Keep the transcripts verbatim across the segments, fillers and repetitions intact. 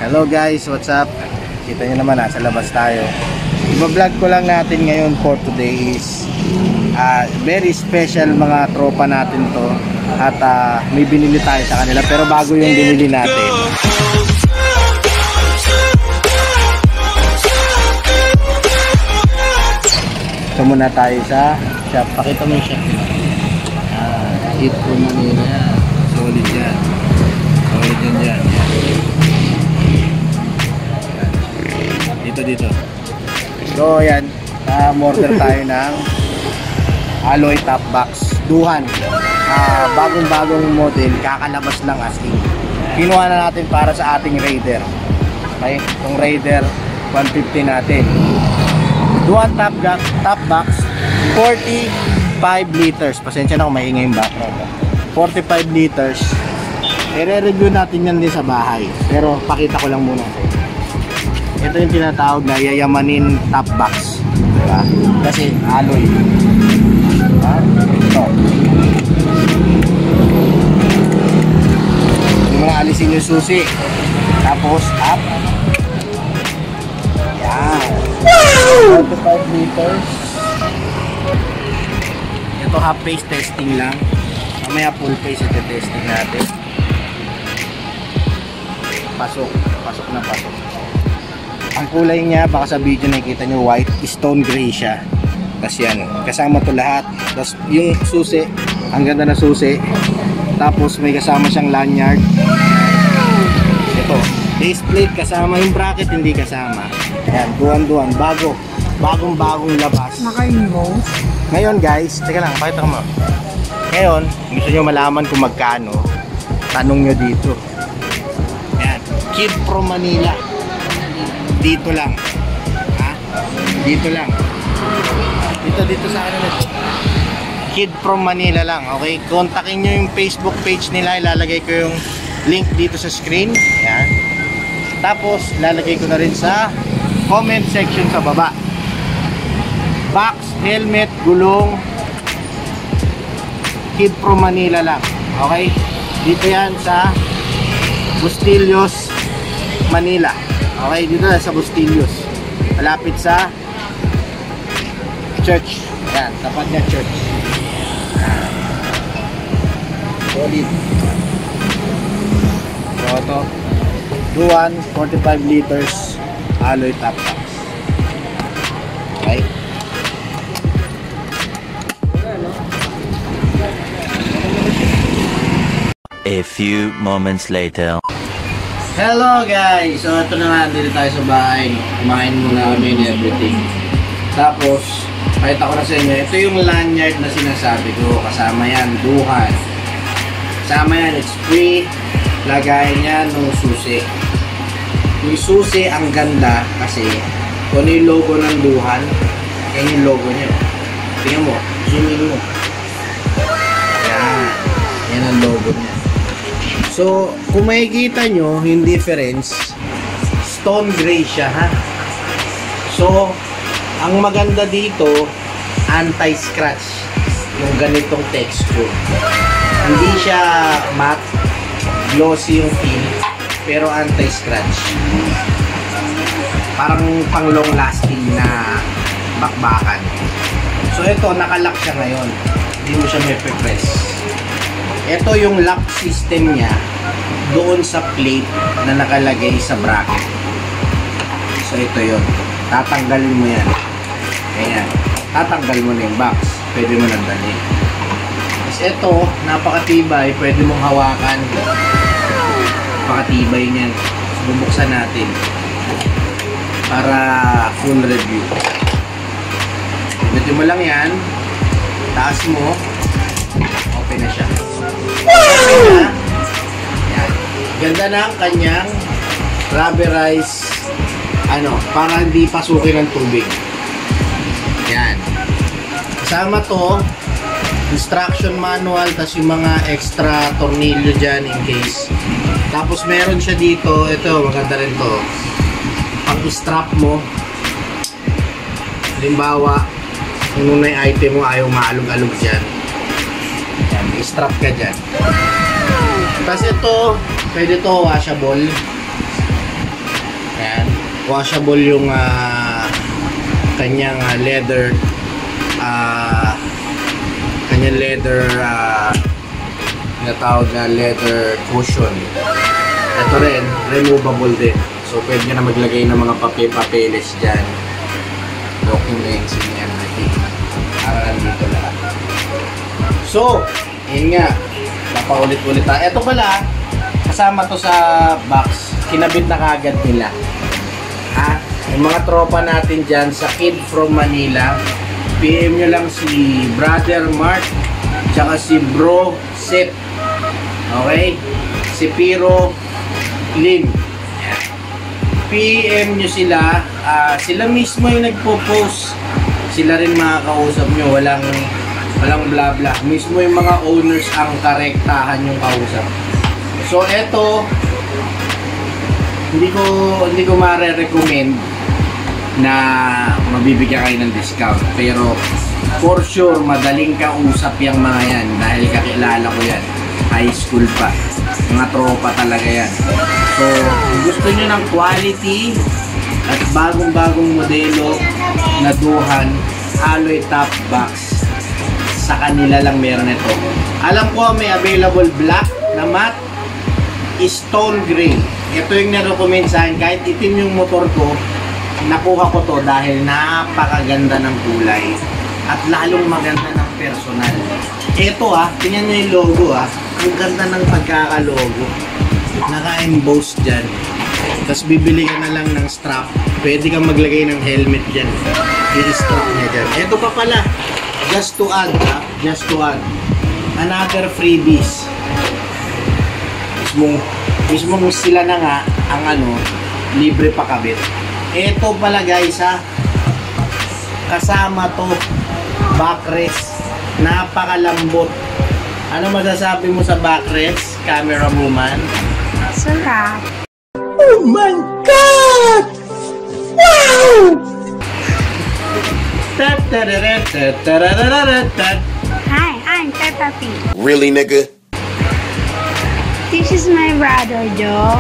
Hello guys, what's up? Kita nyo naman, nasa labas tayo. Iba-vlog ko lang natin ngayon for today is uh, very special mga tropa natin to. At uh, may binili tayo sa kanila, pero bago yung binili natin, ito muna tayo sa shop. Pakita mo yung shop nila. Ah, Kid Pro Manila. Solid yan. Solid yan dyan. Dito dito. So ayan, na-order tayo ng alloy top box Duhan. uh, Bagong bagong model, kakalabas lang as in. Kinuha na natin para sa ating Raider. Okay, itong Raider one fifty natin. Duhan top, top box, forty-five liters. Pasensya na kung maingay yung background. Forty-five liters. I-review natin yan din sa bahay, pero pakita ko lang muna. Ito yung tinatawag na yayamanin top box, diba? Kasi alloy. Diba? Ito. Hindi mo na alisin yung susi. Tapos up. Yan. forty-five liters. Ito half face testing lang. Mamaya full face ito testing natin. Pasok. Pasok na pasok. Ang kulay niya, baka sa video nakikita nyo, white, stone gray siya. Tapos yan, kasama to lahat. Tapos yung susi, ang ganda na susi. Tapos may kasama siyang lanyard. Ito, base plate kasama, yung bracket hindi kasama. Yan, duwan-duwan, bago. Bagong bagong labas. Naka-involve. Ngayon guys, teka lang, pakita ko mo. Ngayon, gusto nyo malaman kung magkano, tanong nyo dito. Yan, Kid Pro Manila. Dito lang. Ha? Dito lang. Dito, dito sa ano nito. Kid Pro Manila lang. Okay? Kontakin nyo yung Facebook page nila. Ilalagay ko yung link dito sa screen. Yan. Tapos, ilalagay ko na rin sa comment section sa baba. Box, helmet, gulong. Kid Pro Manila lang. Okay? Dito yan sa Bustillos, Manila. Okay, dito na sa Bustillos. Malapit sa church. Ayan, tapat niya church. Ayan. Solid. So ito, Duhan, forty-five liters alloy top box. Okay. A few moments later. Hello guys! So ito na nga, dito tayo sa bahay. Kumain muna kami and everything. Tapos, pakita ko na sa inyo. Ito yung lanyard na sinasabi ko. Kasama yan, Duhan. Kasama yan, it's free. Lagay niya ng susi. Yung susi, ang ganda kasi kung yung logo ng Duhan, yan yung logo niya. Tingnan mo, zoom in mo. Yan. Yan ang logo niya. So, kung makikita nyo, yung difference, stone gray siya, ha? So, ang maganda dito, anti-scratch. Yung ganitong texture. Hindi siya matte, glossy yung feel, pero anti-scratch. Parang pang long lasting na bakbakan. So, ito, nakalock siya ngayon. Hindi mo siya may press. Ito yung lock system niya doon sa plate na nakalagay sa bracket. So ito yun. Tatanggalin mo yan. Ayan. Tatanggal mo na yung box. Pwede mo nang dalhin. Tapos ito, napakatibay. Pwede mong hawakan. Napakatibay niyan. So, bubuksan natin para full review. Pwede mo lang yan. Taas mo. Open na siya. Okay na. Yan. Ganda na ang kanyang rubberized ano, para hindi pasukin ng tubig. Yan. Kasama to instruction manual, tas yung mga extra tornilyo dyan in case. Tapos meron siya dito, ito maganda rin to, pang strap mo. Halimbawa, kung muna yung item mo ayaw maalog-alog dyan, yan, i-strap ka dyan. Tapos ito, pwede to washable. washable yung uh, kanyang uh, leather uh, kanyang leather uh, natawag na leather cushion. Ito rin, removable din. So pwede nyo na maglagay ng mga pape-papeles dyan, documents, and everything. Para nandito lahat. So, yun nga, napaulit-ulit tayo. Ito pala, kasama to sa box, kinabit na kagad nila. Ah, yung mga tropa natin dyan sa Kid from Manila, P M nyo lang si Brother Mark tsaka si Bro Sip, okay? Si Piro Lin. P M nyo sila, uh, sila mismo yung nagpo-post, sila rin makakausap nyo, walang walang bla bla, mismo yung mga owners ang karektahan yung kausap. So eto, hindi ko hindi ko mare-recommend na mabibigyan kayo ng discount, pero for sure madaling kausap yung mga yan dahil kakilala ko yan, high school pa, mga tropa talaga yan. So kung gusto nyo ng quality at bagong-bagong modelo na duhan alloy top box, sa kanila lang meron ito. Alam ko may available black na matte, stone gray. Ito yung na-recommend sa akin. Kahit itim yung motor ko, nakuha ko to dahil napakaganda ng kulay at lalong maganda ng personal. Ito ah, tingnan nyo yung logo ah. Ang ganda ng pagkakalogo. Naka-emboss dyan. Tapos bibili ka na lang ng strap. Pwede kang maglagay ng helmet dyan. I-strap niya dyan. Ito pa pala. Just to add ah. Just to add. Another freebies. Mismong, mismong sila na nga ang ano, libre pa kabit. Ito pala guys ha, kasama to backrest, napakalambot. Ano masasabi mo sa backrest, camera woman? Sarap. Oh my God! Wow! Hi, I'm Peppa Pig. Really, nigga? This is my brother, Joe.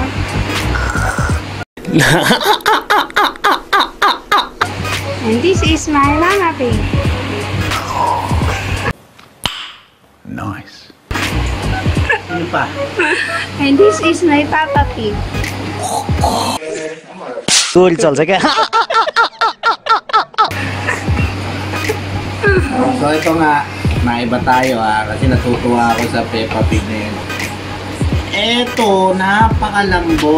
And this is my Mama Pig. Nice. Ano pa? And this is my Papa Pig. Story चल्छ क्या? So ito nga, maiba tayo ha, kasi natutuwa ako sa Peppa Pig na yun. Ito, napakalambot.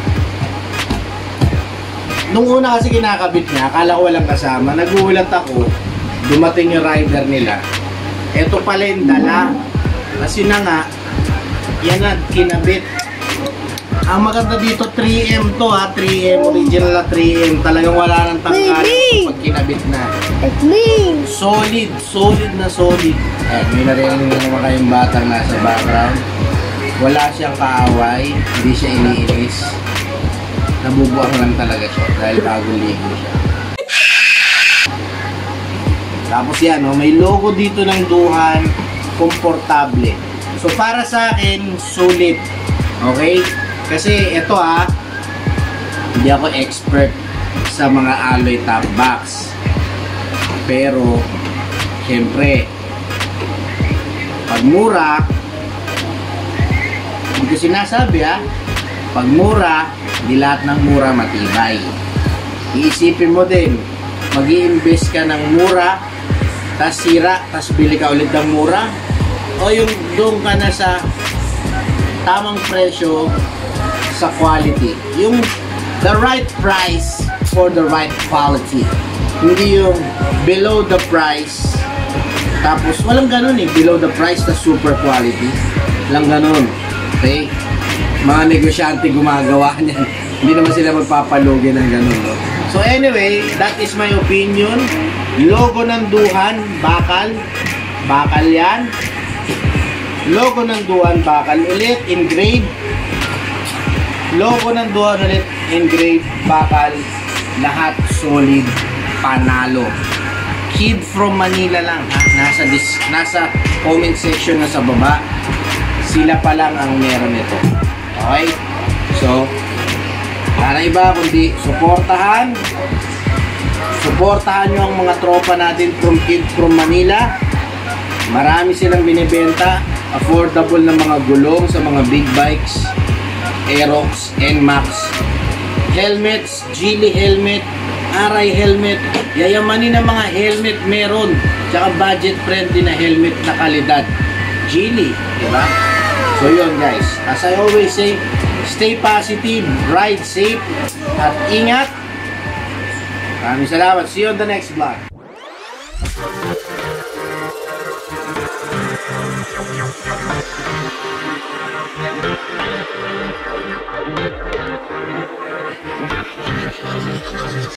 Nung una kasi kinakabit niya, akala ko walang kasama. Nagulat ako, dumating yung rider nila. Ito pala yung dala. Kasi na nga, yan na, kinabit. Ang maganda dito, three M to ha, three M, original na three M. Talagang wala nang tanggalan pag kinabit na. Solid, solid na solid. Eh, may narinig naman kayong batang nasa background. Wala siyang kaaway, hindi siya iniinis. Nabubuang lang talaga siya dahil bagong ligo siya. Tapos yan, oh, may logo dito ng duhan, komportable. So para sa akin, sulit. Okay? Kasi ito ah, hindi ako expert sa mga alloy top box. Pero, syempre, pag mura, hindi ko sinasabi ha, pag mura, di lahat ng mura matibay. Iisipin mo din, mag-i-invest ka ng mura, tas sira, tas bili ka ulit ng mura, o yung doon ka na sa tamang presyo sa quality. Yung the right price for the right quality. Hindi yung below the price, tapos walang ganun eh, below the price na super quality. Walang ganun. Okay? Mga negosyante gumagawa niyan. Hindi naman sila magpapalugi ng ganun. No? So anyway, that is my opinion. Logo ng duhan, bakal. Bakal yan. Logo ng duhan, bakal ulit, engraved. Logo ng duhan ulit, engraved, bakal. Lahat solid, panalo. Kid from Manila lang. Ha? Nasa, dis nasa comment section na sa baba. Sila pa lang ang meron nito. Okay? So, Wala na iba kundi suportahan. Suportahan nyo ang mga tropa natin from Kid from Manila. Marami silang binibenta. Affordable na mga gulong sa mga big bikes. Aerox, N MAX. Helmets, Geely helmet, Arai helmet. Yayamanin na mga helmet meron. Tsaka budget friendly na helmet na kalidad. Geely, diba? So yun guys, as I always say, stay positive, ride safe, at ingat. Maraming salamat. See you on the next vlog.